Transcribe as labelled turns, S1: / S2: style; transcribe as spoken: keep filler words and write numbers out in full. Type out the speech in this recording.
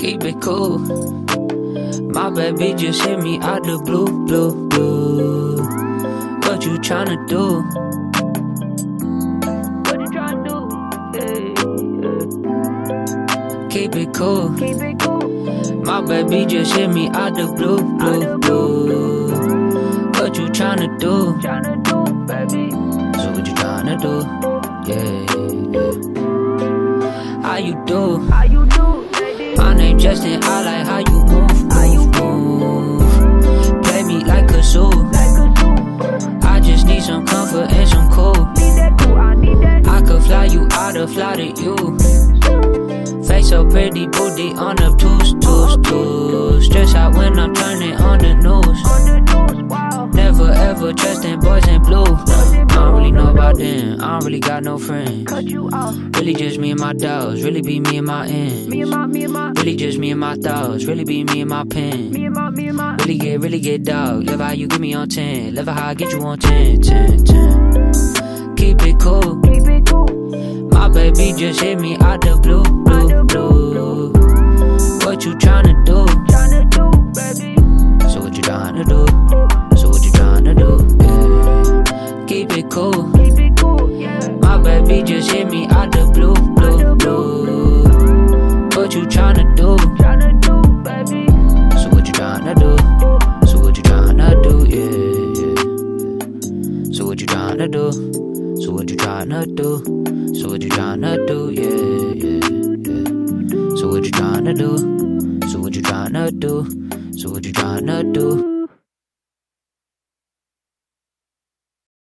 S1: keep it cool. My baby just hit me out the blue, blue, blue. What you tryna do? What you tryna do? Yeah, yeah. Keep it cool. Keep it cool. My baby just hit me out the blue, blue, blue. What you tryna do? Tryna do, baby. So what you tryna do? Yeah, yeah. How you do? How you do? My name Justin, I like how you move, how you move. Play me like a zoo. I just need some comfort and some cool. I could fly you out or fly to you. Face so pretty, booty on the twos, twos, twos. Stress out when I'm turning on the news. Never ever trusting boys in blue. I don't really know about them, I don't really got no friends. Really just me and my dogs, really be me and my ends. Really just me and my thoughts, really be me and my pen. Really get, really get dog, love how you get me on ten. Love how I get you on ten, ten, ten. Keep it cool. My baby just hit me out the blue, blue, blue. What you tryna do? So what you tryna do? So what you tryna do? Yeah. Keep it cool. My baby just hit me out the blue, blue, blue. What you tryna do? So what you tryna do? So what you tryna do? Yeah, yeah. So what you tryna do? So what you tryna do? So what you tryna do? Yeah, yeah, yeah. So what you tryna do? So what you tryna do? So what you tryna do?